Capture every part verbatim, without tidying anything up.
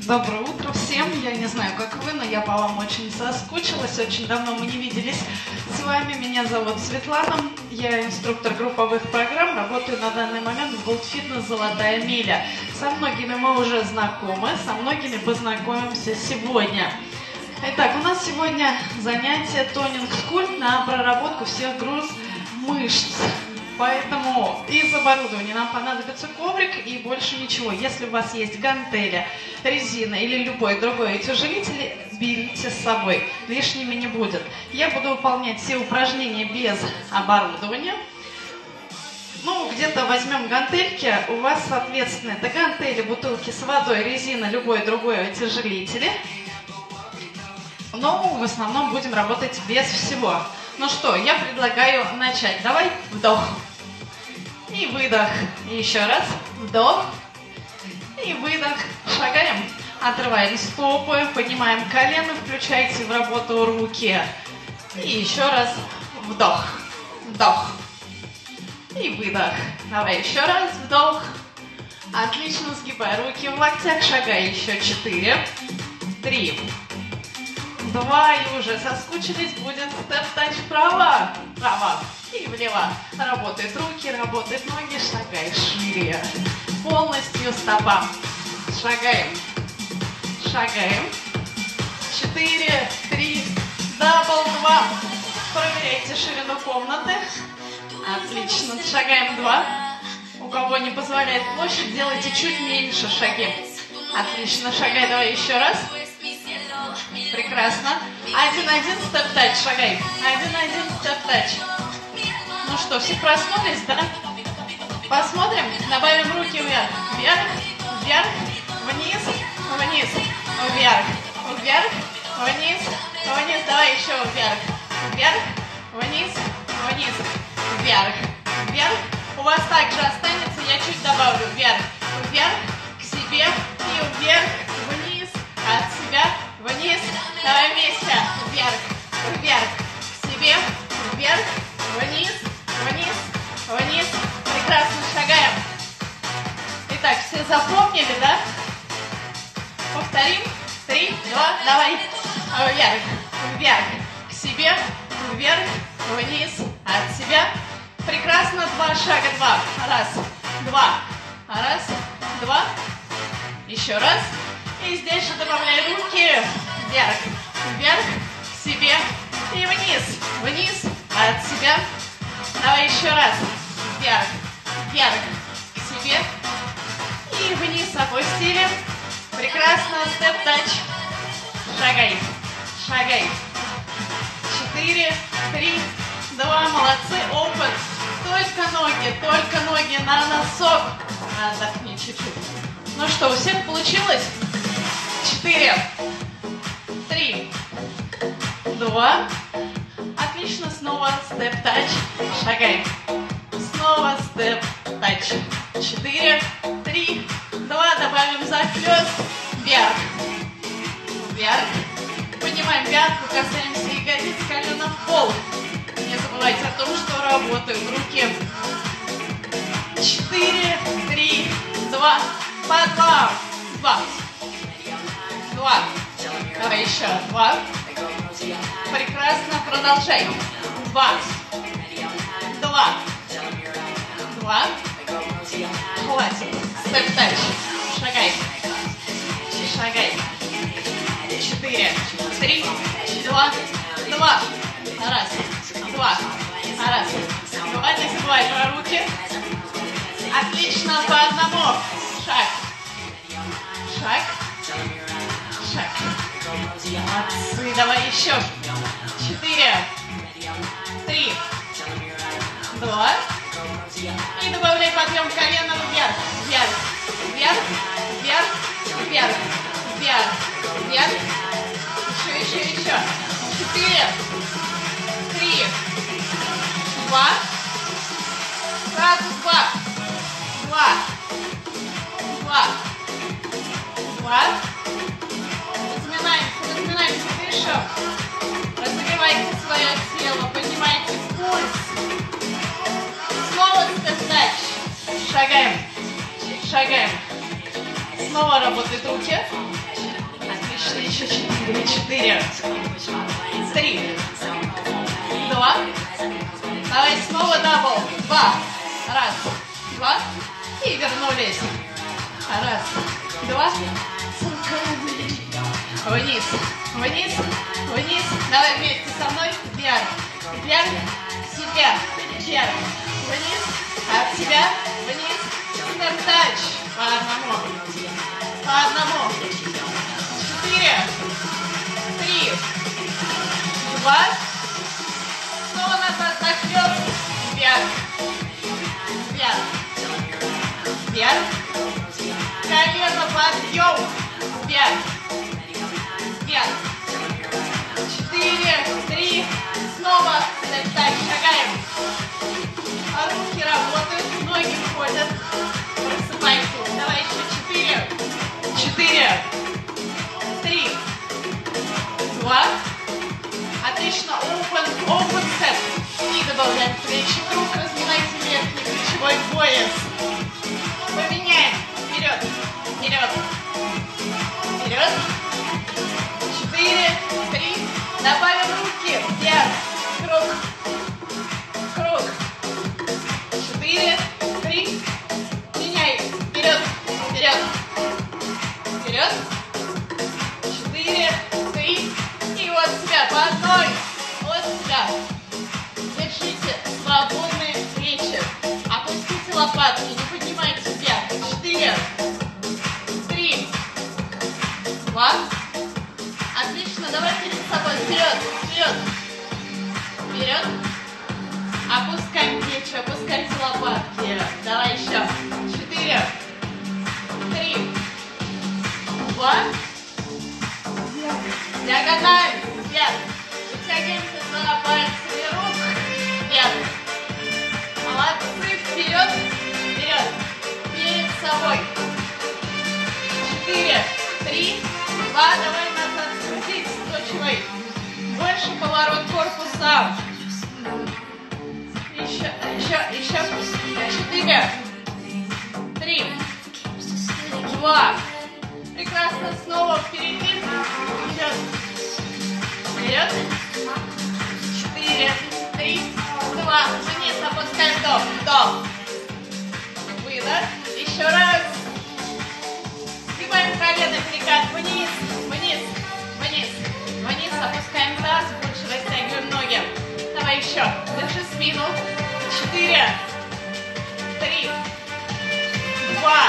Доброе утро всем. Я не знаю, как вы, но я по вам очень соскучилась. Очень давно мы не виделись с вами. Меня зовут Светлана. Я инструктор групповых программ. Работаю на данный момент в Gold Fitness «Золотая миля». Со многими мы уже знакомы, со многими познакомимся сегодня. Итак, у нас сегодня занятие тонинг-скульт на проработку всех групп мышц. Поэтому из оборудования нам понадобится коврик и больше ничего. Если у вас есть гантели, резина или любой другой утяжелитель, берите с собой, лишними не будет. Я буду выполнять все упражнения без оборудования. Ну, где-то возьмем гантельки. У вас, соответственно, это гантели, бутылки с водой, резина, любой другой утяжелитель. Но в основном будем работать без всего. Ну что, я предлагаю начать. Давай вдох и выдох. И еще раз вдох и выдох. Шагаем, отрываем стопы, поднимаем колено, включайте в работу руки. И еще раз вдох, вдох и выдох. Давай еще раз вдох. Отлично, сгибай руки в локтях, шагай еще четыре, три, два, и уже соскучились, будет степ-тач вправо, вправо и влево. Работают руки, работают ноги, шагай шире, полностью стопа. Шагаем, шагаем. Четыре, три, дабл, два. Проверяйте ширину комнаты. Отлично, шагаем два. У кого не позволяет площадь, делайте чуть меньше шаги. Отлично, шагай, давай еще раз. Прекрасно. Один-один, степ-тач, шагай. Один-один, степ-тач. Ну что, все проснулись, да? Посмотрим. Добавим руки вверх. Вверх, вверх, вниз, вниз, вверх, вверх, вниз, вниз. Давай еще вверх. Вверх, вниз, вниз, вверх, вверх. У вас также останется, я чуть добавлю. Вверх, вверх, к себе и вверх, вниз, от себя, вниз. Давай вместе. Вверх, вверх, к себе, вверх, вниз, вниз, вниз. Прекрасно, шагаем. Итак, все запомнили, да? Повторим. Три, два, давай. Вверх, вверх, к себе, вверх, вниз, от себя. Прекрасно, два шага, два. Раз, два, раз, два. Еще раз. И здесь же добавляй руки. Вверх, вверх, к себе и вниз, вниз, от себя. Давай еще раз. Вверх, вверх, к себе и вниз опустили. Прекрасно, степ-тач. Шагай, шагай. Четыре, три, два, молодцы, опыт. Только ноги, только ноги на носок. Отдохни чуть-чуть. Ну что, у всех получилось? Четыре, три, два. Отлично, снова степ-тач. Шагаем. Снова степ-тач. Четыре, три, два. Добавим захлёст. Вверх. Вверх. Поднимаем пятку, касаемся ягодиц, колено в пол. Не забывайте о том, что работают руки. Четыре, три, два. По два. Два. Два. Давай еще. Два. Прекрасно. Продолжай. Два. Два. Два. Хватит. Степ-тач. Шагай. Шагай. Четыре. Три. Два. Два. Раз. Два. Раз. Два. Не забывай про руки. Отлично. По одному. Шаг. Шаг. Шаг. Молодцы. Давай еще. Четыре. Три. Два. И добавляй подъем коленом вверх. Вверх. Вверх. Вверх. Вверх. Вверх. Вверх. Еще, еще, еще. Четыре. Три. Два. Сразу два. Два. Два. Два. Разминаемся, разминаемся, дышим. Разогревайте свое тело, поднимайте пульс. Снова степ-тач. Шагаем. Шагаем. Снова работают руки. Еще четыре. Четыре. Три. Два. Давай снова дабл. Два. Раз. Два. И вернулись. Раз. Два. Вниз. Вниз. Вниз. Давай вместе со мной. Вверх. Вверх. Себя. Вверх. Вниз. От себя. Вниз. Стартач. По одному. По одному. Четыре. Три. Два. Снова назад. Захлёст. Вверх. Вверх. Вверх. Колено подъем. Вверх. Вверх. Четыре. Три. Снова. Так, шагаем. А руки работают, ноги входят. Просыпаемся. Давай еще четыре. Четыре. Три. Два. Отлично. Open, open step. И добавляем плечи. Круг. Разминайте верхний плечевой пояс. Поменяем. Вперед. Вперед. Вперед. Четыре. Три. Добавим руки. Вверх. Круг. Круг. Четыре. Три. Меняй. Вперед. Вперед. Вперед. Четыре. Три. И вот себя по одной. Вот себя. Держите свободные плечи. Опустите лопатки. Не поднимайте вверх. Четыре. Три. Два. Отлично. Давай перед собой. Вперед. Вперед. Вперед. Опускаем плечи. Опускайте лопатки. Давай еще. Четыре. Три. Два. Диагональ. Вверх. Вытягиваемся за пальцами рук. Вверх. Молодцы. Вперед. Вперед. Перед собой. Четыре. Три. Два. Давай назад скрутить сточной. Больше поворот корпуса. Еще, еще, еще. Четыре. Три. Два. Прекрасно. Снова впереди. Вперед. Вперед. Четыре. Три. Два. Вниз. Опускаем. Вдох. Вдох. Выдох. Еще раз. Сгибаем колено, перекат. Вниз. Вниз. Вниз. Вниз. Опускаем таз. Больше растягиваем ноги. Давай еще. Держи спину. Четыре. Три. Два.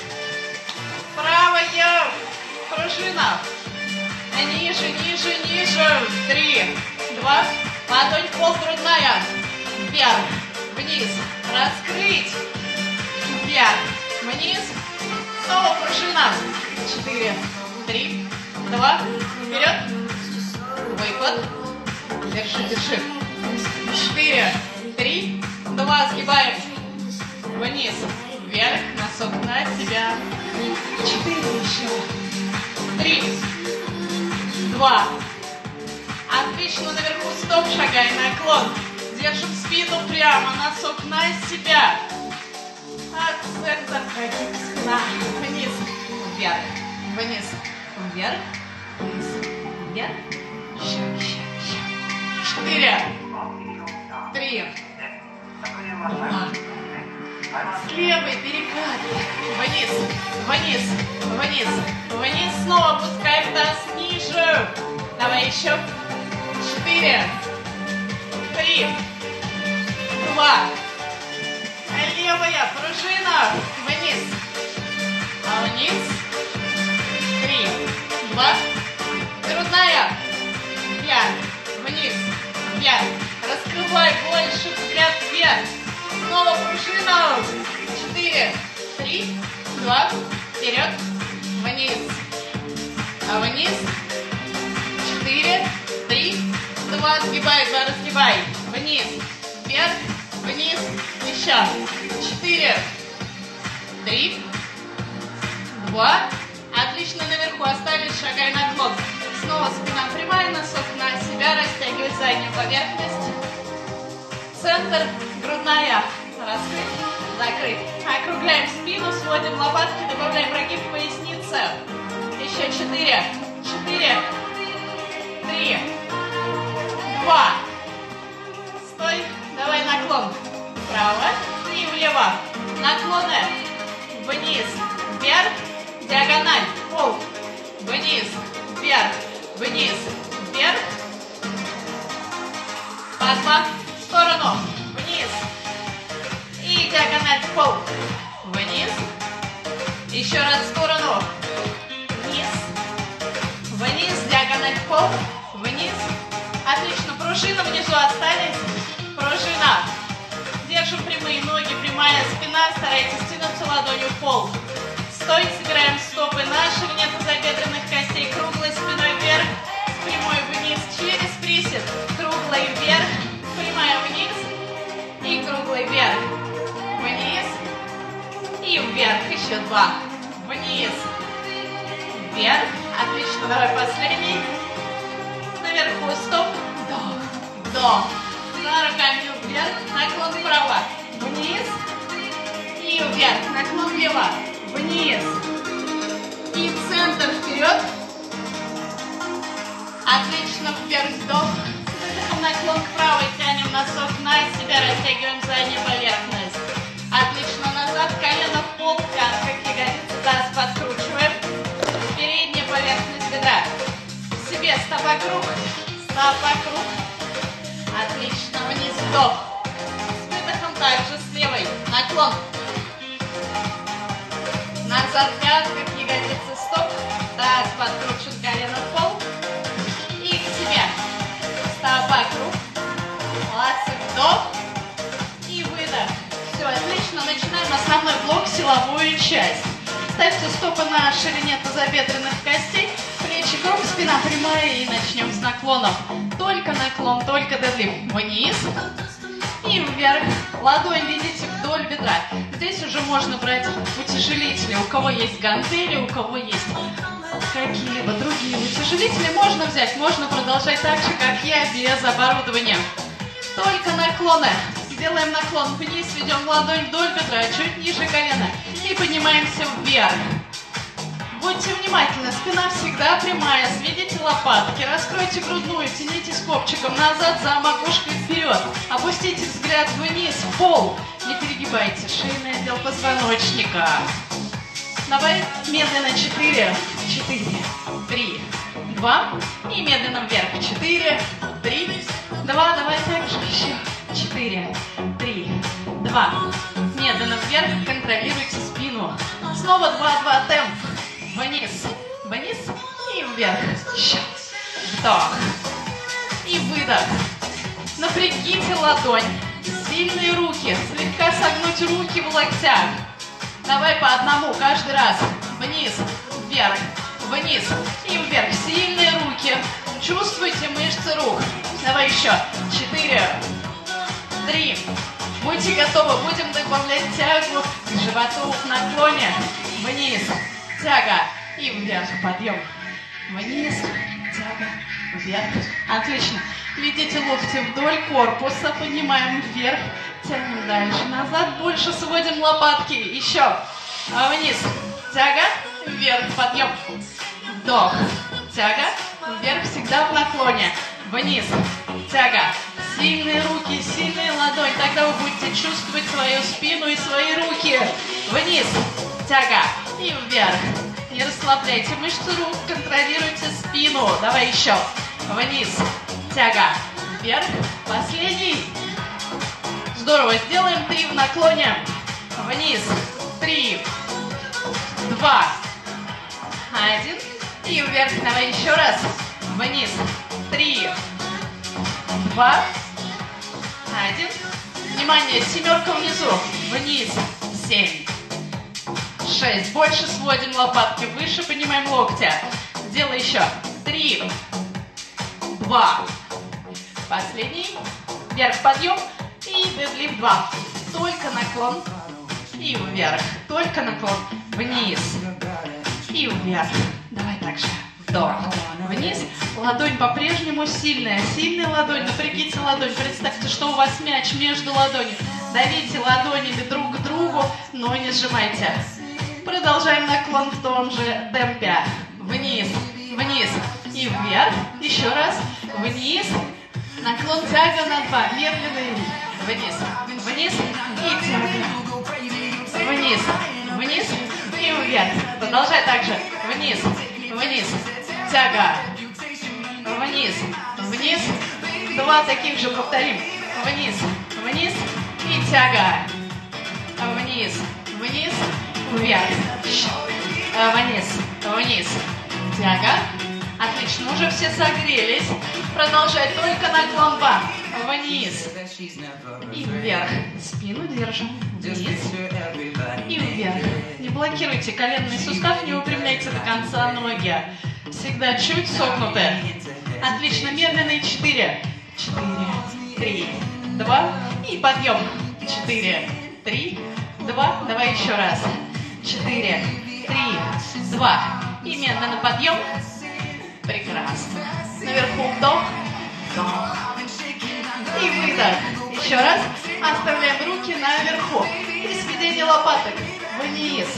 Правая пружина. Ниже, ниже, ниже. Три. Два. Ладонь пол грудная. Вверх. Вниз. Раскрыть. Вверх. Вниз. Снова пружина. Четыре. Три. Два. Вперед. Выпад. Держи, держи. Четыре. Три. Два. Сгибаем. Вниз. Вверх. Носок на себя. Четыре еще. Три. Два. Отлично. Наверху стоп. Шагай. Наклон. Держим спину прямо. Носок на себя. От центра. Спина. Вниз. Вверх. Вниз. Вверх. Вниз. Вверх. Еще, еще, еще. Четыре. Три. Два. С левой перекат. Вниз. Вниз. Вниз. Вниз. Снова опускаем таз ниже. Давай еще. Четыре. Три. Два. Левая пружина. Вниз. А вниз. Три. Два. Грудная. Вверх. Вниз. Вверх. Раскрывай больше. Взгляд вверх. Снова пружина. Четыре. Три. Два. Вперед. Вниз. А вниз. Четыре. Три. Два. Сгибай. Два. Разгибай. Вниз. Вверх. Вниз. Еще. Четыре. Три. Два. Отлично. Наверху остались. Шагай наклон. Снова спина прямая. Носок на себя. Растягивай заднюю поверхность. Центр. Грудная. Раскрыть. Закрыть. Округляем спину. Сводим лопатки. Добавляем прогиб поясницы. Еще четыре. четыре, три, два. Стой. Давай наклон. Вправо и влево. Наклоны. Вниз, вверх, диагональ, пол. Вниз, вверх, вниз, вверх. Подмах в сторону. Вниз. И диагональ, пол. Вниз. Еще раз в сторону. Вниз. Вниз, диагональ, пол. Вниз. Отлично. Пружина внизу остались. Пружина. Держим прямые ноги, прямая спина. Старайтесь тянуться ладонью в пол. Стой, собираем стопы на ширине тазобедренных костей. Круглой спиной вверх. Прямой вниз через присед. Круглой вверх. Прямая вниз. И круглой вверх. Вниз. И вверх. Еще два. Вниз. Вверх. Отлично. Давай последний. Наверху стоп. Вдох. Вдох. За руками вверх. Наклон вправо. Вниз. И вверх. Наклон влево. Вниз. И центр вперед. Отлично. Вверх. Вдох. Наклон к правой. Тянем носок на себя. Растягиваем заднюю поверхность. Отлично. Назад. Колено в пол. Как ягодицы. Таз подкручиваем. Передняя поверхность бедра. К себе. Стопа круг. Стопа круг. Отлично. Вниз. Вдох. С выдохом также с левой. Наклон. Назад пятка, к ягодице стоп. Таз подкручен, колено в пол. И к себе. Стопа круг. Молодцы. Вдох. И выдох. Все, отлично. Начинаем основной блок, силовую часть. Ставьте стопы на ширине тазобедренных костей. Плечи круг, спина прямая. И начнем с наклонов. Только наклон, только дедлифт. Вниз. И вверх. Ладонь, видите, вдоль бедра. Здесь уже можно брать утяжелители. У кого есть гантели, у кого есть какие-либо другие утяжелители, можно взять. Можно продолжать так же, как я, без оборудования. Только наклоны. Сделаем наклон вниз, ведем ладонь вдоль бедра, чуть ниже колена. И поднимаемся вверх. Будьте внимательны, спина всегда прямая, сведите лопатки, раскройте грудную, тянитесь копчиком назад, за макушкой вперед. Опустите взгляд вниз, в пол. Не перегибайте шейный отдел позвоночника. Давай медленно четыре, четыре, три, два. И медленно вверх. четыре, три, два. Давай также еще. четыре, три, два. Медленно вверх, контролируйте спину. Снова два, два, темп. Вниз, вниз и вверх. Еще. Вдох. И выдох. Напрягите ладонь. Сильные руки. Слегка согнуть руки в локтях. Давай по одному каждый раз. Вниз, вверх, вниз и вверх. Сильные руки. Чувствуйте мышцы рук. Давай еще. Четыре, три. Будьте готовы. Будем добавлять тягу к животу в наклоне. Вниз. Тяга и вверх, подъем. Вниз, тяга, вверх. Отлично. Видите локти вдоль корпуса, поднимаем вверх, тянем дальше, назад, больше сводим лопатки. Еще. Вниз, тяга, вверх, подъем. Вдох, тяга, вверх, всегда в наклоне. Вниз, тяга. Сильные руки, сильные ладони. Тогда вы будете чувствовать свою спину и свои руки. Вниз, тяга. И вверх. Не расслабляйте мышцы рук, контролируйте спину. Давай еще. Вниз. Тяга. Вверх. Последний. Здорово. Сделаем три в наклоне. Вниз. Три. Два. Один. И вверх. Давай еще раз. Вниз. Три. Два. Один. Внимание. Семерка внизу. Вниз. Семь. Шесть. Больше сводим лопатки. Выше поднимаем локти. Делай еще. Три. Два. Последний. Вверх подъем. И дедлифт два. Только наклон. И вверх. Только наклон. Вниз. И вверх. Давай так же. Вдох. Вниз. Ладонь по-прежнему сильная. Сильная ладонь. Напрягите ладонь. Представьте, что у вас мяч между ладонями. Давите ладонями друг к другу, но не сжимайте. Продолжаем наклон в том же темпе. Вниз, вниз. и вверх. Еще раз. Вниз. Наклон, тяга на два. Медленный. Вниз. Вниз и тяга. Вниз. Вниз и вверх. Продолжай также. Вниз. Вниз. Тяга. Вниз. Вниз. Два таких же повторим. Вниз. Вниз и тяга. Вниз. Вниз. Вверх. Вниз. Вниз. Тяга. Отлично, уже все согрелись. Продолжай, только наклон два. Вниз. И вверх. Спину держим. Вниз. И вверх. Не блокируйте коленный сустав, не выпрямляйте до конца ноги. Всегда чуть согнутые. Отлично, медленные. Четыре. Четыре. Три. Два. И подъем. Четыре. Три. Два. Давай еще раз. Четыре. Три. Два. И медленно подъем. Прекрасно. Наверху вдох. Вдох. И выдох. Еще раз. Оставляем руки наверху. И сведение лопаток. Вниз.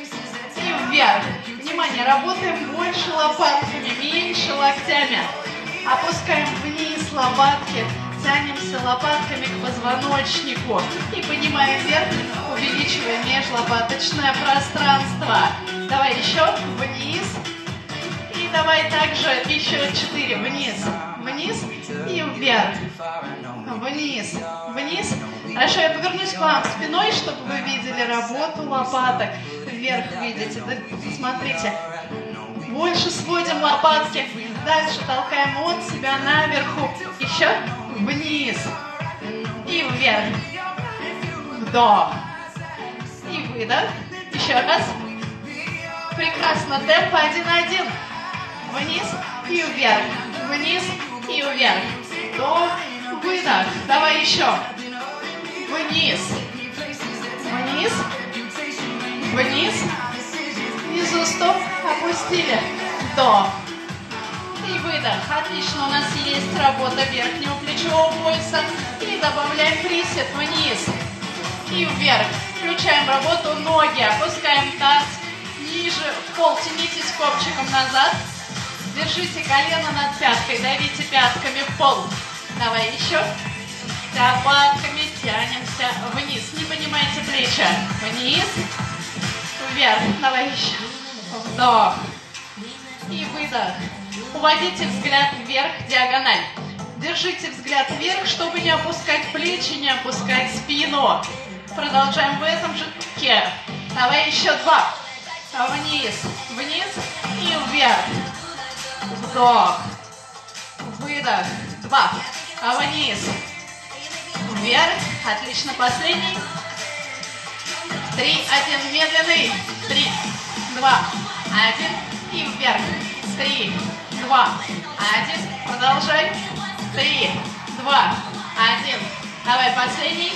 И вверх. Внимание, работаем больше лопатками, меньше локтями. Опускаем вниз лопатки. Тянемся лопатками к позвоночнику. И поднимаем вверх, увеличивая межлопаточное пространство. Давай еще. Вниз. И давай также еще четыре. Вниз. Вниз и вверх. Вниз. Вниз. Хорошо, я повернусь к вам спиной, чтобы вы видели работу лопаток. Вверх видите. Смотрите. Больше сводим лопатки. Дальше толкаем от себя наверху. Еще. Вниз. И вверх. Вдох. И выдох. Еще раз. Прекрасно. Темп один-один. Вниз и вверх. Вниз и вверх. Вдох. Выдох. Давай еще. Вниз. Вниз. Вниз. Внизу стоп. Опустили. Вдох. И выдох. Отлично. У нас есть работа верхнего плечевого пояса. И добавляем присед вниз. И вверх. Включаем работу ноги. Опускаем таз ниже в пол. Тянитесь копчиком назад. Держите колено над пяткой. Давите пятками в пол. Давай еще. Лопатками тянемся вниз. Не поднимайте плечи. Вниз. Вверх. Давай еще. Вдох. И выдох. Уводите взгляд вверх, диагональ. Держите взгляд вверх, чтобы не опускать плечи, не опускать спину. Продолжаем в этом же духе. Давай еще два. Вниз, вниз и вверх. Вдох. Выдох. Два. Вниз. Вверх. Отлично. Последний. Три, один. Медленный. Три, два, один. И вверх. Три, два, один. Продолжай. Три, два, один. Давай последний.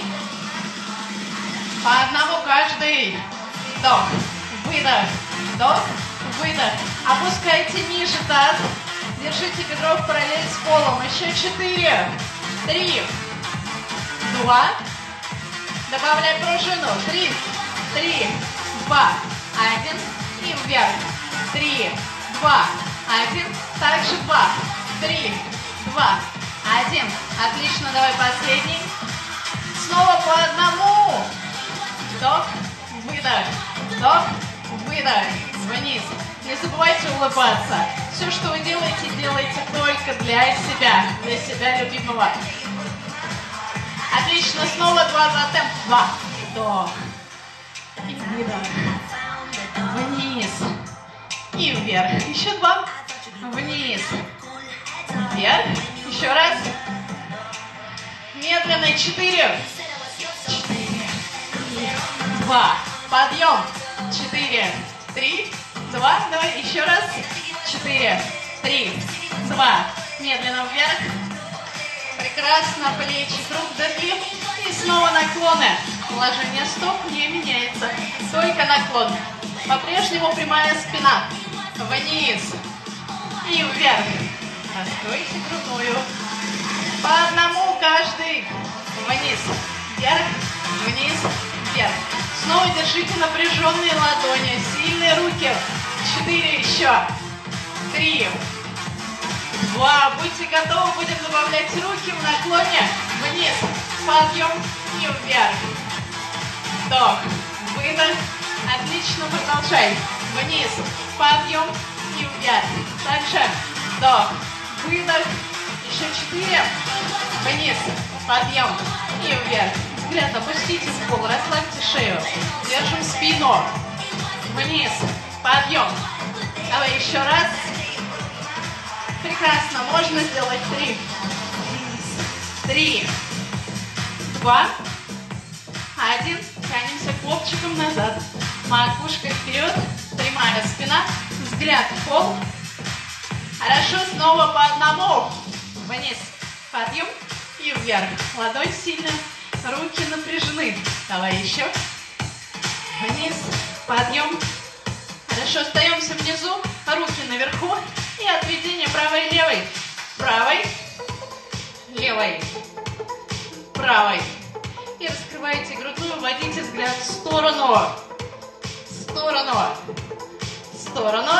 По одному каждый. Вдох, выдох, вдох, выдох. Опускайте ниже таз. Держите бедро в параллель с полом. Еще четыре, три, два. Добавляй пружину. Три, три, два, один. И вверх. Три, два, один. Также два, три, два, один. Отлично. Давай последний. Снова по одному. Вдох, выдох, вдох, выдох, вниз. Не забывайте улыбаться. Все, что вы делаете, делайте только для себя, для себя любимого. Отлично, снова два за темп. Два. Вдох. И выдох. Вниз. И вверх. Еще два. Вниз. Вверх. Еще раз. Медленно. Четыре. Четыре. Два. Подъем. Четыре. Три. Два. Давай еще раз. Четыре. Три. Два. Медленно вверх. Прекрасно. Плечи круг вдохли. И снова наклоны. Положение стоп не меняется. Только наклон. По-прежнему прямая спина. Вниз. И вверх. Раскройте грудную. По одному каждый. Вниз. Вверх. Вниз. Вверх. Снова держите напряженные ладони. Сильные руки. Четыре еще. Три. Два. Будьте готовы, будем добавлять руки в наклоне вниз. Подъем и вверх. Вдох, выдох. Отлично, продолжай. Вниз, подъем и вверх. Также вдох, выдох. Еще четыре. Вниз, подъем и вверх. Взгляд опустите в пол, расслабьте шею. Держим спину. Вниз, подъем. Давай еще раз. Прекрасно, можно сделать три. Три. Два. Один. Тянемся копчиком назад. Макушка вперед. Прямая спина. Взгляд в пол. Хорошо, снова по одному. Вниз. Подъем и вверх. Ладонь сильно. Руки напряжены. Давай еще. Вниз. Подъем. Хорошо, остаемся внизу. Руки наверху. И отведение правой и левой. Правой. Левой. Правой. И раскрываете грудную, вводите взгляд в сторону. В сторону. В сторону.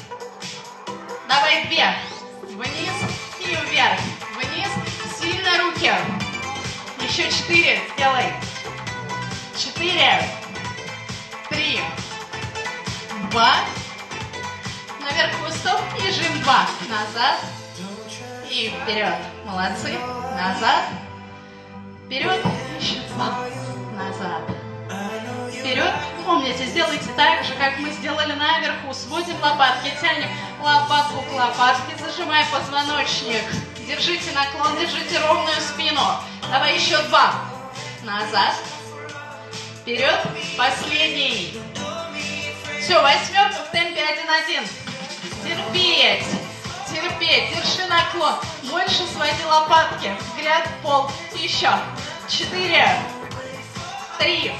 Давай две. Вниз и вверх. Вниз. Сильно руки. Еще четыре. Сделай. Четыре. Три. Два. Наверху стоп. И жим два. Назад. И вперед. Молодцы. Назад. Вперед. Еще два. Назад. Вперед. Помните, сделайте так же, как мы сделали наверху. Сводим лопатки, тянем лопатку к лопатке, зажимая позвоночник. Держите наклон, держите ровную спину. Давай еще два. Назад. Вперед. Последний. Все, восьмерка в темпе один-один. Терпеть. Терпеть. Держи наклон. Больше своди лопатки. Взгляд в пол. Еще. Четыре. Три.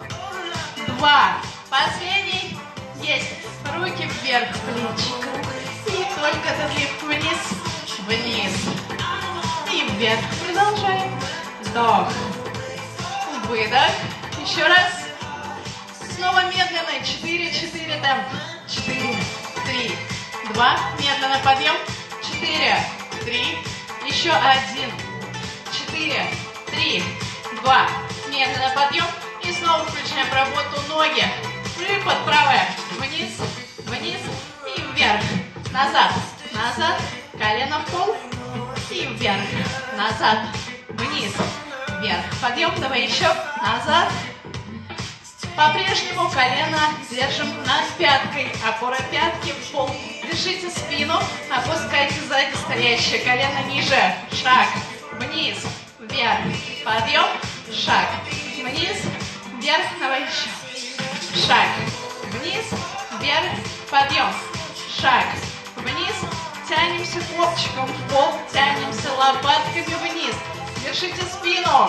Два. Последний. Есть. Руки вверх, плечи, круг. И только додлив вниз. Вниз. И вверх. Продолжаем. Вдох. Выдох. Еще раз. Снова медленно. Четыре, четыре, темп. Четыре, три, два. Медленно подъем. Четыре, три. Еще один. Четыре, три, два. Медленно подъем. И снова включаем работу ноги. Выпад правая. Вниз, вниз и вверх. Назад, назад. Колено в пол. И вверх. Назад, вниз, вверх. Подъем. Давай еще. Назад. По-прежнему колено держим над пяткой. Опора пятки в пол. Держите спину. Опускайте сзади стоящее колено ниже. Шаг. Вниз. Вверх. Подъем. Шаг. Вниз. Вверх. Давай еще. Шаг. Вниз. Вверх. Подъем. Шаг. Вниз. Тянемся копчиком в пол. Тянемся лопатками вниз. Держите спину.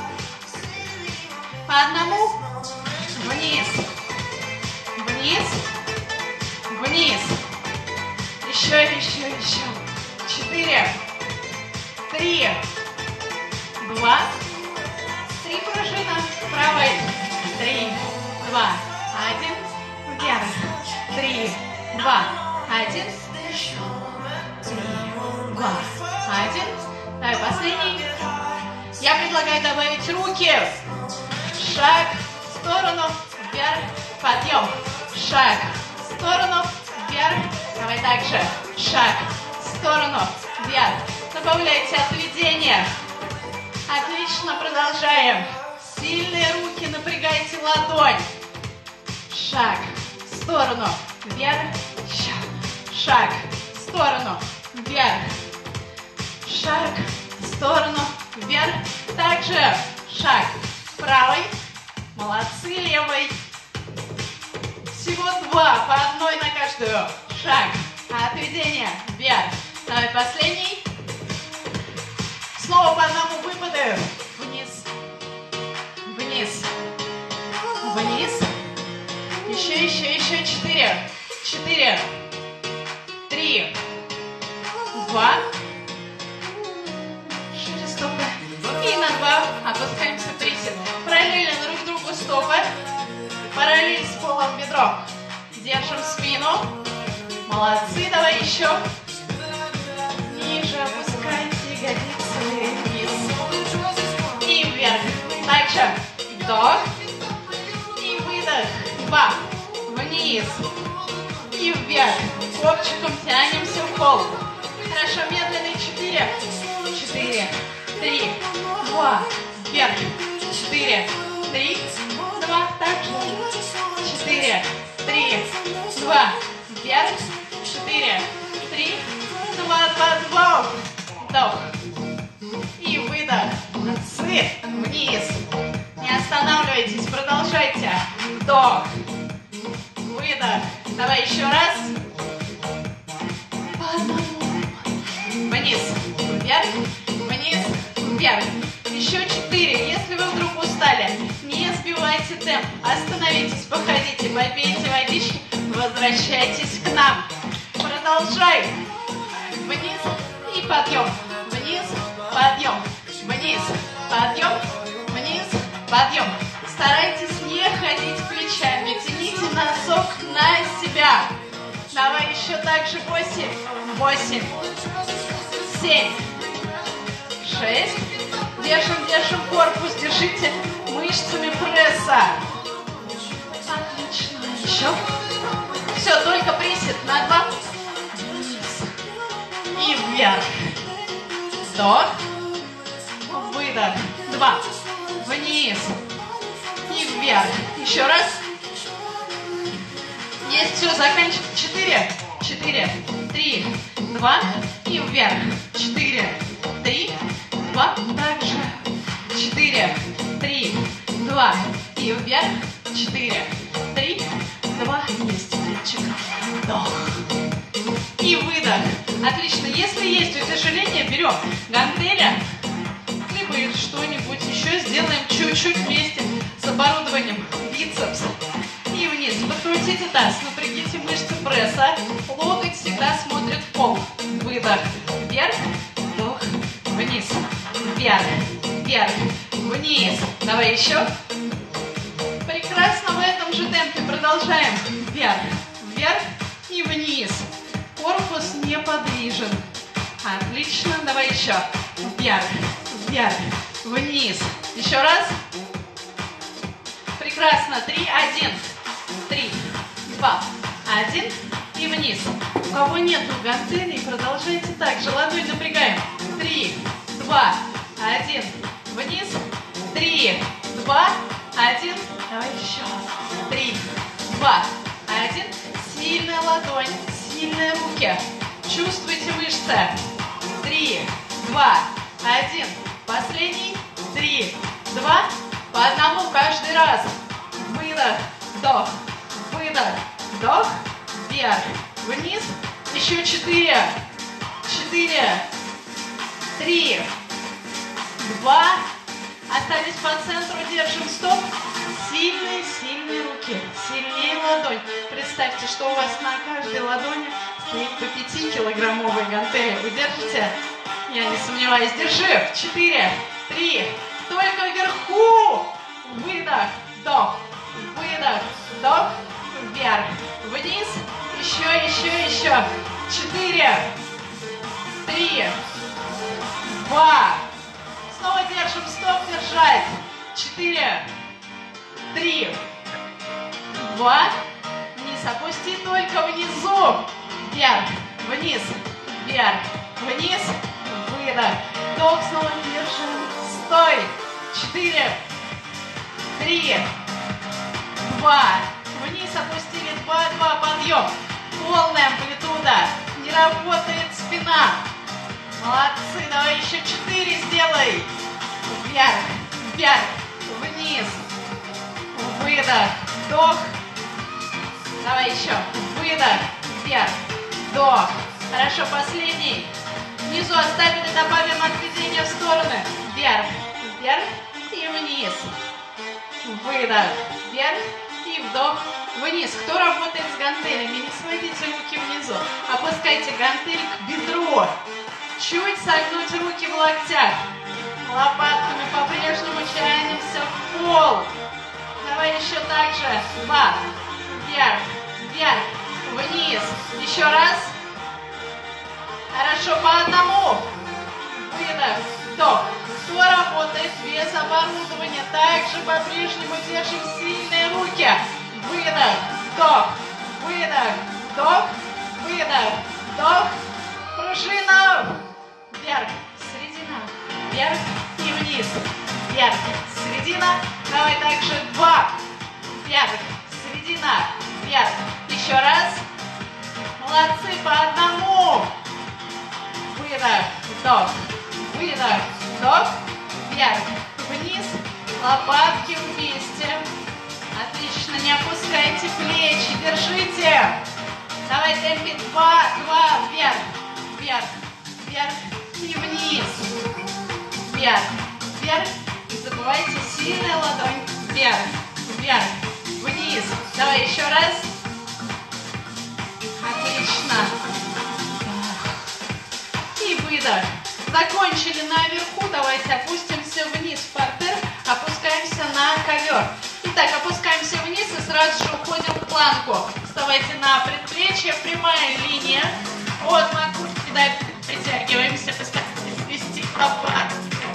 По одному. Вниз, вниз, вниз. Еще, еще, еще. Четыре, три, два, три пружина. Правой. Три, два, один. Вверх. Три, два, один. Еще. Три, два, один. Давай последний. Я предлагаю добавить руки. Шаг. В сторону, вверх, подъем. Шаг. В сторону, вверх. Давай также. Шаг. В сторону, вверх. Добавляйте отведение. Отлично, продолжаем. Сильные руки, напрягайте ладонь. Шаг. В сторону, вверх. Шаг. В сторону, вверх. Шаг. В сторону, вверх. Также шаг. Правой. Молодцы, левой. Всего два, по одной на каждую. Шаг. Отведение. Вверх. Давай последний. Снова по одному выпады. Вниз. Вниз. Вниз. Еще, еще, еще. Четыре. Четыре. Три. Два. Шире стопы. И на два опускаемся в присед. Параллельно друг другу стопы. Параллель с полом бедро. Держим спину. Молодцы. Давай еще. вдох. И выдох. Два. Вниз. И вверх. Копчиком тянемся в пол. Хорошо, медленный. Четыре. Четыре. Три. Два. Вверх. Четыре. Три. Два. Так же. Четыре. Три. Два. Вверх. Четыре. Три. Два. Два. Два. Вдох. И выдох. Молодцы. Вниз. Не останавливайтесь. Продолжайте. Вдох. Выдох. Давай еще раз. По одному. Вниз. Вверх. Вниз. Вверх. Еще четыре. Если вы вдруг устали, не сбивайте темп. Остановитесь, походите, попейте водички. Возвращайтесь к нам. Продолжай. Вниз и подъем. Вниз, подъем. Вниз, подъем. Вниз, подъем. Старайтесь не ходить плечами. Тяните носок на себя. Давай еще так же. Восемь. Восемь. Семь. Шесть. Держим, держим корпус. Держите мышцами пресса. Отлично. Еще. Все, только присед на два. И вверх. Вдох. Выдох. Два. Вниз. И вверх. Еще раз. Есть, все, заканчиваем. Четыре. Четыре. Три. Два. И вверх. Четыре. Три. Два. Также. Четыре. Три. Два. И вверх. Четыре. Три. Два. Есть. Плечик. Вдох. И выдох. Отлично. Если есть утяжеление, берем гантеля, либо что-нибудь еще сделаем чуть-чуть вместе с оборудованием бицепс. И вниз. Подкрутите таз, напрягите мышцы пресса. Локоть всегда смотрит в пол. Выдох. Вверх. Вдох. Вниз. Вверх. Вверх. Вниз. Давай еще. Прекрасно в этом же темпе продолжаем. Вверх. Вверх и вниз. Корпус неподвижен. Отлично. Давай еще. Вверх. Вверх. Вниз. Еще раз. Прекрасно. Три, один. Три, два, один. И вниз. У кого нету гантелей, продолжайте так же. Ладонь напрягаем. Три, два, один. Вниз. Три, два, один. Давай еще. Три, два, один. Сильная ладонь, сильные руки. Чувствуйте мышцы. Три, два, один. Последний. Три, два. По одному каждый раз. Выдох, вдох, выдох, вдох, вверх, вниз. Еще четыре, четыре, три, два. Остались по центру, держим стоп. Сильные, сильные руки, сильнее ладонь. Представьте, что у вас на каждой ладони стоит по пятикилограммовой гантели. Вы держите? Я не сомневаюсь. Держи. Четыре, три. Только вверху. Выдох, вдох, выдох, вдох, вверх, вниз. Еще, еще, еще. Четыре, три, два. Снова держим, стоп, держать. Четыре, три, два. Вниз, опусти только внизу. Вверх, вниз, вверх, вниз. Выдох. Вдох, снова держим. Стой. Четыре, три, два. Вниз опустили. Два, два. Подъем. Полная амплитуда. Не работает спина. Молодцы. Давай еще четыре сделай. Вверх, вверх, вниз. Выдох. Вдох. Давай еще. Выдох. Вверх. Вдох. Хорошо. Последний. Внизу оставили. Добавим отведение в стороны. Вверх. Вверх и вниз. Выдох. Вверх и вдох. Вниз. Кто работает с гантелями, не сводите руки внизу. Опускайте гантель к бедру. Чуть согнуть руки в локтях. Лопатками по-прежнему тянемся в пол. Давай еще так же. Два. Вверх. Вверх. Вниз. Еще раз. Хорошо. По одному. Выдох. вдох. Кто работает без оборудования, также по-прежнему держим сильные руки. Выдох, вдох, выдох, вдох, выдох, вдох. Пружина. Вверх, середина, вверх и вниз. Вверх, середина. Давай также два. Вверх, середина, вверх. Еще раз. Молодцы, по одному. Выдох, вдох, выдох, вдох, вверх, вниз, лопатки вместе. Отлично, не опускайте плечи, держите. Давай темпе два, два, вверх, вверх, вверх и вниз. Вверх, вверх, не забывайте, сильная ладонь, вверх, вверх, вниз. Давай еще раз. Отлично. И выдох. Закончили наверху. Давайте опустимся вниз в партер. Опускаемся на ковер. Итак, опускаемся вниз и сразу же уходим в планку. Вставайте на предплечье. Прямая линия. От макушки. Да, притягиваемся. Постарайтесь свести лопатки.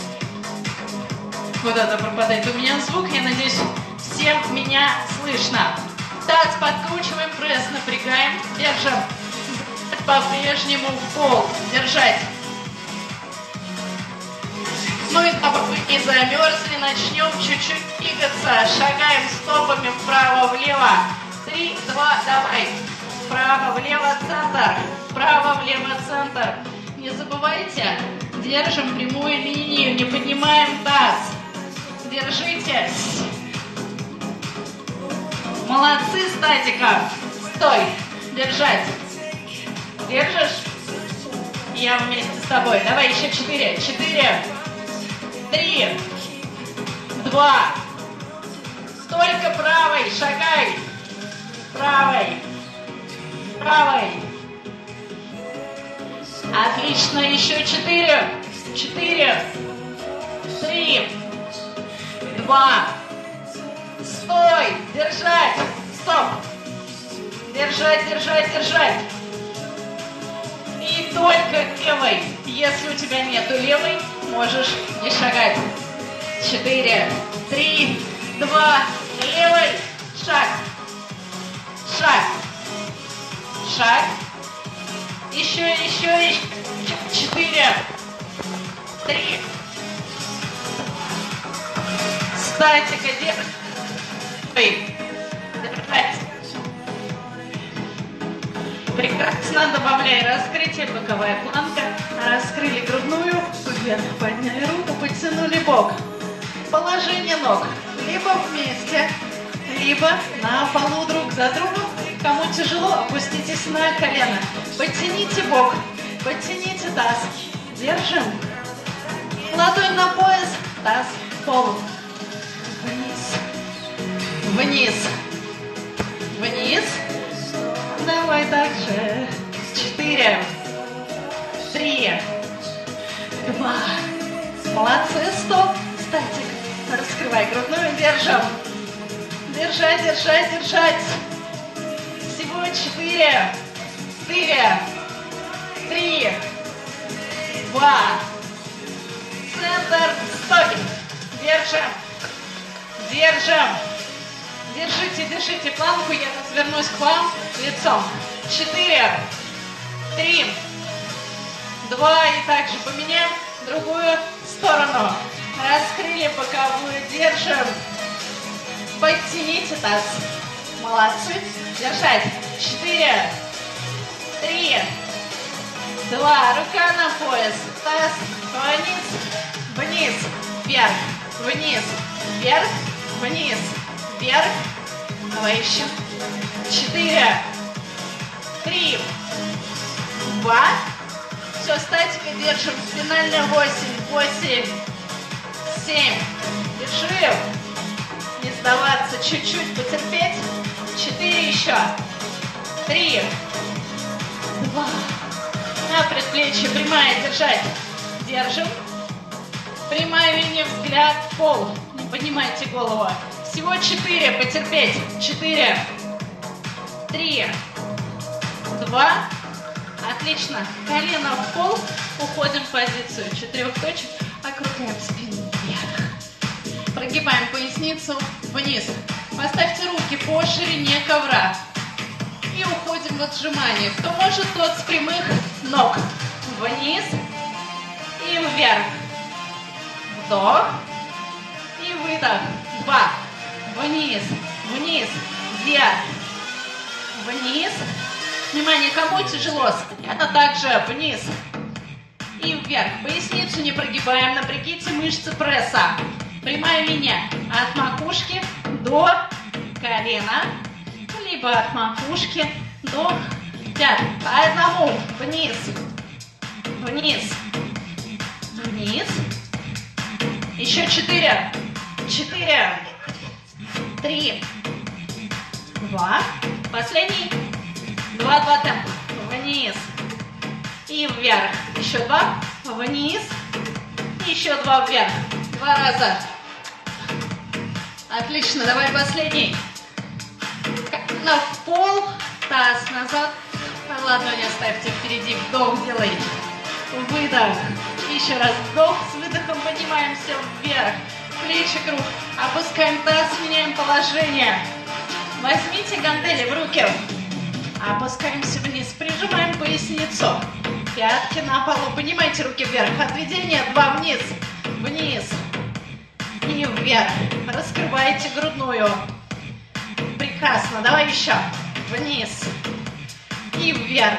Куда-то пропадает у меня звук. Я надеюсь, всем меня слышно. Таз подкручиваем, пресс напрягаем. Держим. По-прежнему в пол. Держать. Ну и чтобы вы не замерзли, начнем чуть-чуть двигаться. Шагаем стопами вправо-влево. Три, два, давай. Вправо-влево, центр. Вправо-влево, центр. Не забывайте, держим прямую линию, не поднимаем таз. Держитесь. Молодцы, статика. Стой. Держать. Держишь? Я вместе с тобой. Давай еще четыре. Четыре. Три. Два. Только правой. Шагай. Правой. Правой. Отлично. Еще четыре. Четыре. Три. Два. Стой. Держать. Стоп. Держать, держать, держать. И только левой. Если у тебя нету левой, можешь не шагать. Четыре, три, два, левой. Шаг. Шаг. Шаг. Еще, еще, еще. Четыре, три. Статика, держи. Держать. Прекрасно, добавляй раскрытие, боковая планка. Раскрыли грудную, вверх подняли руку, потянули бок. Положение ног либо вместе, либо на полу друг за другом. Кому тяжело, опуститесь на колено. Подтяните бок, подтяните таз. Держим. Ладонь на пояс, таз в пол. Вниз, вниз, вниз. Давай также. Четыре. Три. Два. Молодцы. Стоп. Статик. Раскрывай грудную. Держим. Держать, держать, держать. Всего четыре. Четыре. Три. Два. Центр. Стой. Держим. Держим. Держите, держите планку, я развернусь к вам лицом. Четыре, три, два, и также поменяем другую сторону. Раскрыли боковую, держим. Подтяните таз. Молодцы. Держать. Четыре, три, два, рука на пояс. Таз вниз, вниз, вверх, вниз, вверх, вниз. Вверх. Давай еще. Четыре. Три. Два. Все, статика держим. Финальная восемь. Восемь. Семь. Держи. Не сдаваться. Чуть-чуть потерпеть. Четыре еще. Три. Два. На предплечье. Прямая держать. Держим. Прямая линия, взгляд в пол. Не поднимайте голову. Всего четыре, потерпеть. Четыре, три, два. Отлично. Колено в пол. Уходим в позицию четырех точек. Округляем спину вверх. Прогибаем поясницу вниз. Поставьте руки по ширине ковра. И уходим в отжимание. Кто может, тот с прямых ног. Вниз и вверх. Вдох и выдох. Два. Вниз, вниз, вверх. Вниз. Внимание, кому тяжело? Это также вниз и вверх. Поясницу не прогибаем. Напрягите мышцы пресса. Прямая линия от макушки до колена. Либо от макушки до пят. По одному. Вниз. Вниз. Вниз. Еще четыре. Четыре. Три. Два. Последний. Два, два темпа. Вниз. И вверх. Еще два. Вниз. Еще два вверх. Два раза. Отлично. Давай последний. На пол. Таз назад. Ладони оставьте впереди. Вдох делай. Выдох. Еще раз вдох. С выдохом поднимаемся вверх. Плечи круг. Опускаем таз. Меняем положение. Возьмите гантели в руки. Опускаемся вниз. Прижимаем поясницу. Пятки на полу. Поднимайте руки вверх. Отведение. Два вниз. Вниз. И вверх. Раскрывайте грудную. Прекрасно. Давай еще. Вниз. И вверх.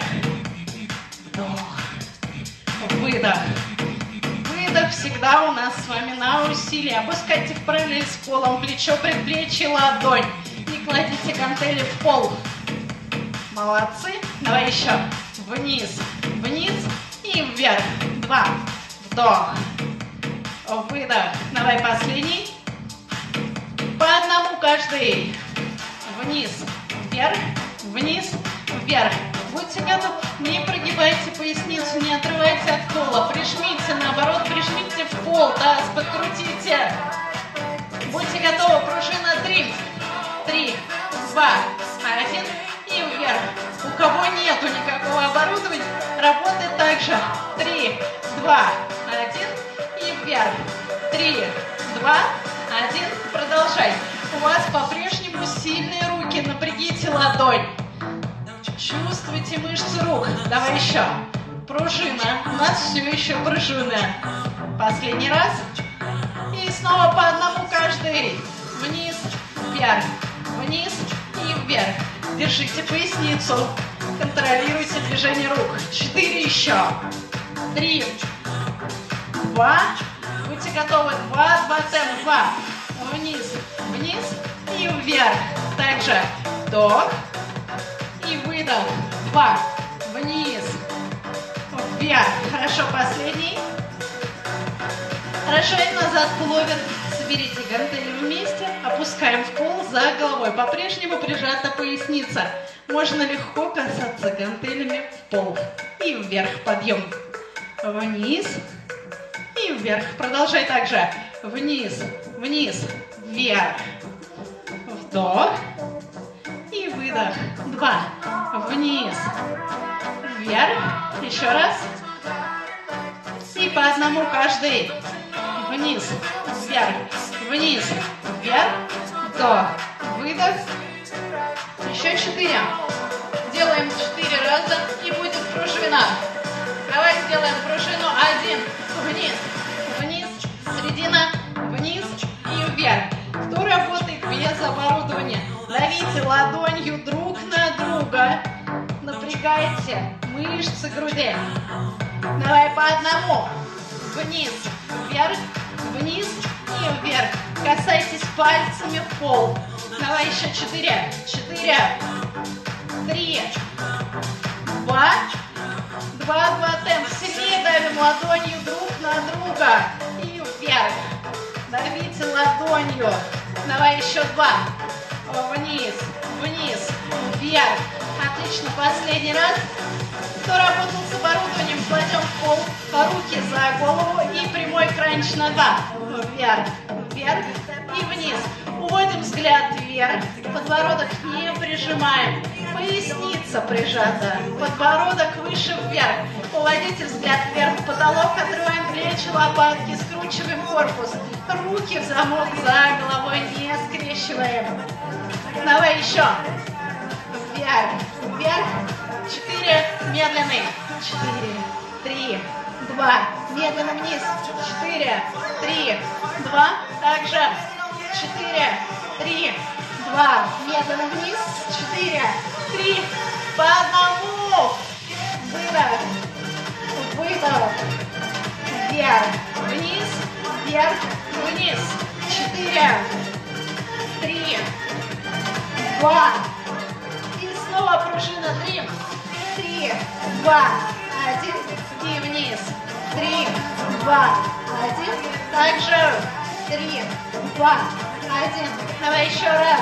Вдох. Выдох. Выдох всегда у нас с вами на усилие. Опускайте в параллель с полом. Плечо, предплечье, ладонь. И кладите гантели в пол. Молодцы. Давай еще. Вниз. Вниз. И вверх. Два. Вдох. Выдох. Давай последний. По одному каждый. Вниз. Вверх. Вниз. Вверх. Будьте готовы. Не прогибайте поясницу. Не отрывайте от пола. Прижмите. Наоборот, прижмите в пол. Таз подкрутите. Будьте готовы. Пружина три. Три. Два. Один. И вверх. У кого нету никакого оборудования, работает также. Три, два, один. И вверх. Три, два, один. Продолжай. У вас по-прежнему сильные руки. Напрягите ладонь. Чувствуйте мышцы рук. Давай еще. Пружина. У нас все еще пружина. Последний раз. И снова по одному каждый. Вниз, вверх. Вниз и вверх. Держите поясницу. Контролируйте движение рук. Четыре еще. Три. Два. Будьте готовы. Два, два, темп. Два. Вниз, вниз и вверх. Также вдох и выдох. Два. Вниз. Вверх. Хорошо, последний. Хорошо, и назад пуловер. Соберите гантели вместе, опускаем в пол за головой. По-прежнему прижата поясница. Можно легко касаться гантелями в пол. И вверх подъем. Вниз и вверх. Продолжай также. Вниз, вниз, вверх. Вдох и выдох. Два. Вниз, вверх. Еще раз. И по одному каждый. Вниз, вверх, вниз, вверх, вдох, выдох. Еще четыре. Делаем четыре раза и будет пружина. Давай сделаем пружину. Один. Вниз, вниз, середина, вниз и вверх. Кто работает без оборудования? Давите ладонью друг на друга. Напрягайте мышцы груди. Давай по одному. Вниз, вверх, вниз и вверх. Касайтесь пальцами в пол. Давай еще четыре. Четыре. Три. Два. Два, два, темп. Сильнее давим ладонью друг на друга. И вверх. Давите ладонью. Давай еще два. Вниз, вниз, вверх. Отлично. Последний раз. Кто работал с оборудованием, кладем в пол, руки за голову и прямой кранч на два. Вверх, вверх и вниз. Уводим взгляд вверх, подбородок не прижимаем. Поясница прижата, подбородок выше вверх. Уводите взгляд вверх, потолок, отрываем плечи. плечи, лопатки, скручиваем корпус. Руки в замок за головой не скрещиваем. Давай еще. Вверх, вверх. Четыре, медленный. Четыре, три, два. Медленно вниз. Четыре, три, два. Также. Четыре, три, два. Медленно вниз. Четыре, три. По одному. Выдох. Выдох. Вверх, вниз, вверх, вниз. Четыре, три, два. И снова пружина. Три, три, два, один. И вниз. Три, два, один. Также. Три, два, один. Давай еще раз.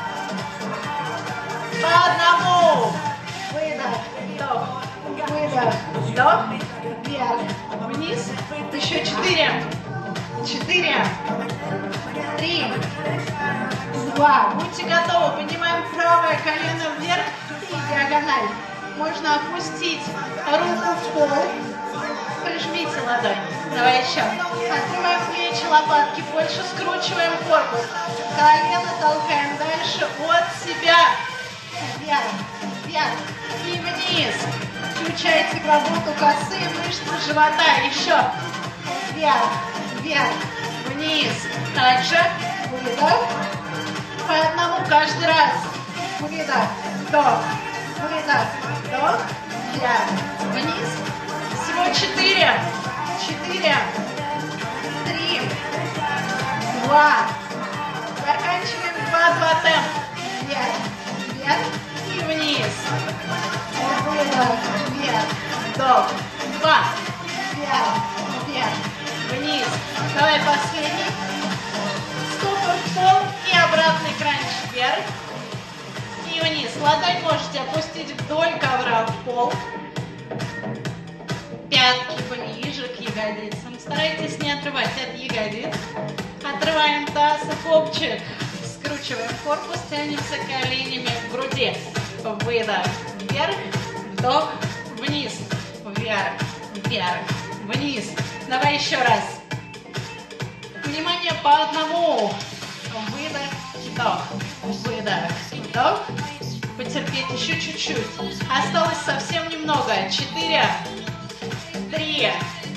По одному. Выдох, вдох, выдох, вдох, вверх, вниз. Еще четыре, четыре, три, два. Будьте готовы. Поднимаем правое колено вверх и диагональ. Можно опустить руку в пол. Прижмите ладонь. Давай еще. Открываем плечи, лопатки. Больше скручиваем корпус. Колено толкаем дальше от себя. Вверх, вверх и вниз. Включайте в работу косые мышцы живота. Еще. Вверх, вверх, вниз. Также выдох. По одному каждый раз. Выдох, вдох, выдох, вдох, вверх, вниз. Всего четыре, четыре, три, два. Заканчиваем два-два темп. Вверх, вверх и вниз. Выдох, вверх, вдох, два. Вверх, вверх, вниз. Давай последний. Стопы в пол и обратный кранч вверх и вниз. Ладонь можете опустить вдоль ковра в пол. Пятки ближе к ягодицам. Старайтесь не отрывать от ягодиц. Отрываем таз и копчик. Скручиваем корпус, тянемся коленями к груди. Выдох, вверх, вдох, вниз. Вверх, вверх, вниз. Давай еще раз. Внимание по одному. Выдох, вдох, выдох, вдох. Потерпеть еще чуть-чуть. Осталось совсем немного. Четыре, три,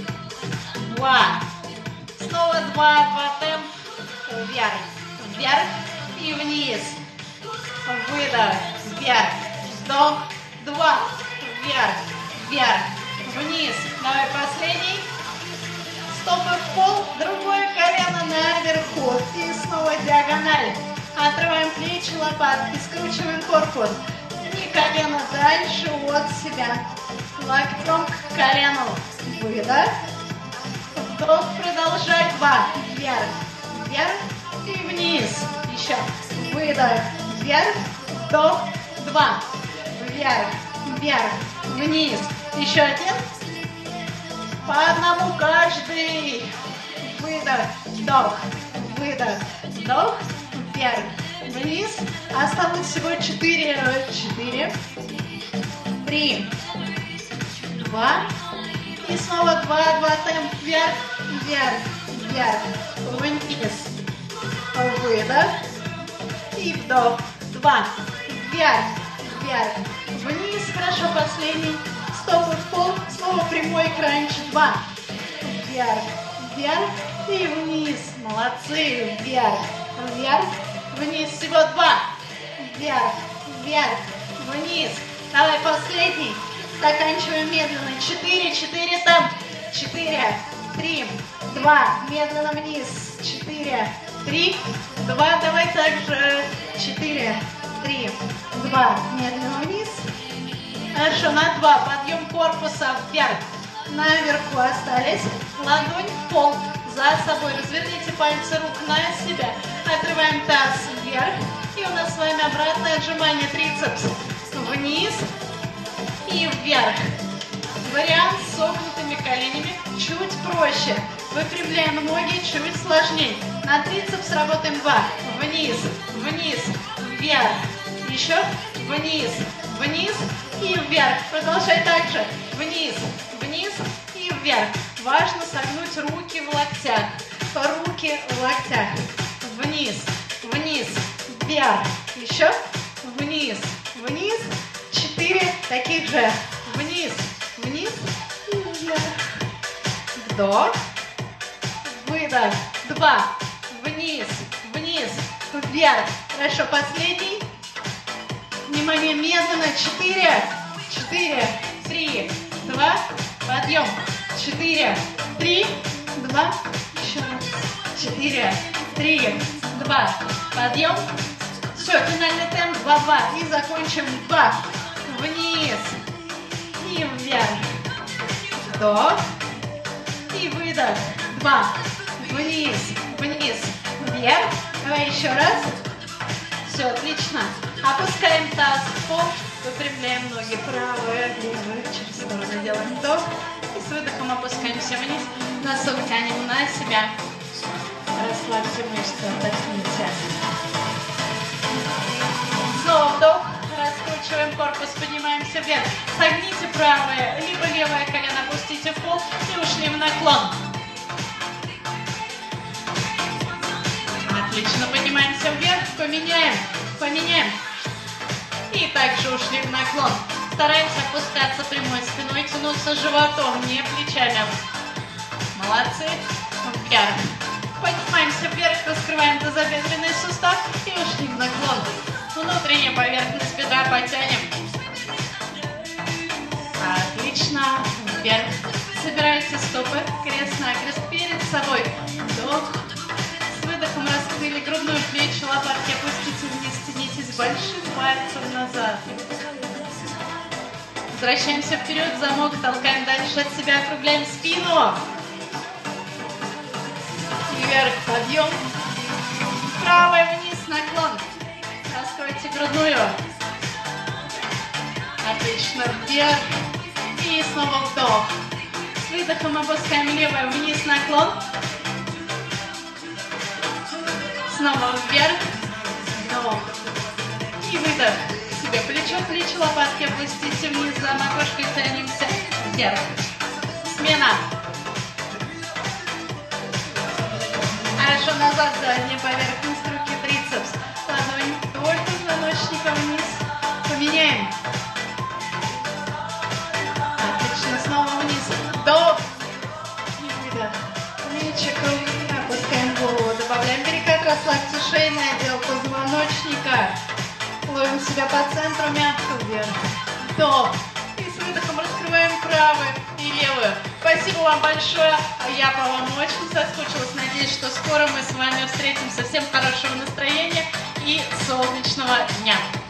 два. Снова два, два темп. Вверх, вверх и вниз. Выдох, вверх, вдох, два. Вверх, вверх, вниз. Давай последний. Стопы в пол, другое колено наверху. И снова диагональ. Отрываем плечи, лопатки, скручиваем корпус. И колено дальше от себя. Локтем к колену. Выдох. Вдох, продолжай. Два. Вверх, вверх и вниз. Еще. Выдох, вверх, вдох, два. Вверх, вверх, вниз. Еще один. По одному каждый. Выдох, вдох, выдох, вдох, вверх, вниз. Осталось всего четыре. Четыре, три, два. И снова два, два темп. Вверх, вверх, вверх, вниз. Выдох. И вдох. Два. Вверх, вверх, вниз. Хорошо, последний. Стопы в пол, снова прямой кранч. Два. Вверх, вверх и вниз. Молодцы. Вверх, вверх, вниз. Всего два. Вверх, вверх, вниз. Давай последний. Заканчиваем медленно. Четыре, четыре там. Четыре, три, два. Медленно вниз. Четыре, три, два. Давай также. Четыре, три, два. Медленно вниз. Хорошо, на два. Подъем корпуса вверх. Наверху остались. Ладонь в пол. За собой. Разверните пальцы рук на себя. Отрываем таз вверх. И у нас с вами обратное отжимание трицепс. Вниз и вверх. Вариант с согнутыми коленями чуть проще. Выпрямляем ноги чуть сложнее. На трицепс работаем два. Вниз, вниз, вверх. Еще вниз, вниз и вверх. Продолжай также. Вниз, вниз и вверх. Важно согнуть развернуть руки в локтях. Руки в локтях. Вниз, вниз, вверх. Еще вниз, вниз. Четыре таких же. Вниз, вниз и вверх. Вдох. Выдох. Два. Вниз, вниз, вверх. Хорошо, последний. Внимание, медленно. Четыре, четыре, три, два, подъем. Четыре, три, два, еще раз. Четыре, три, два, подъем. Все, финальный темп, два, два. И закончим. Два. Вниз и вверх. Вдох и выдох. Два. Вниз, вниз, вверх. Давай еще раз. Все, отлично. Опускаем таз в пол. Выпрямляем ноги. Правая, левая. Через сторону делаем вдох. И с выдохом опускаемся вниз. Носок тянем на себя. Расслабьте мышцы, отдохните. Снова вдох. Раскручиваем корпус, поднимаемся вверх. Согните правое, либо левое колено, опустите в пол и ушли в наклон. Отлично, поднимаемся вверх, поменяем, поменяем. И также ушли в наклон. Стараемся опускаться прямой спиной, тянуться животом, не плечами. Молодцы. Вверх. Поднимаемся вверх, раскрываем тазобедренный сустав и ушли в наклон. Внутренняя поверхность бедра потянем. Отлично. Вверх. Собирайте стопы крест-накрест перед собой. Вдох. С выдохом раскрыли грудную, плечи, лопатки опустите вниз, тянитесь большим пальцем назад. Возвращаемся вперед, замок, толкаем дальше от себя, округляем спину. Вверх, подъем. Правая вниз, наклон. Раскройте грудную. Отлично, вверх. И снова вдох. С выдохом опускаем левое вниз, наклон. Снова вверх. Вдох. И выдох. Себе плечо, плечи, лопатки опустите вниз, за макушкой тянемся вверх. Смена. Хорошо, назад, задняя поверхность, руки, трицепс. Ладонь вдоль позвоночника вниз. Поменяем. Отлично, снова вниз. Вдох. И выдох. Плечи круги, опускаем голову. Добавляем перекат, расслабьте шейный отдел позвоночника. Ловим себя по центру, мягко вверх. Вдох. И с выдохом раскрываем правую и левую. Спасибо вам большое. Я по вам очень соскучилась. Надеюсь, что скоро мы с вами встретимся. Всем хорошего настроения и солнечного дня.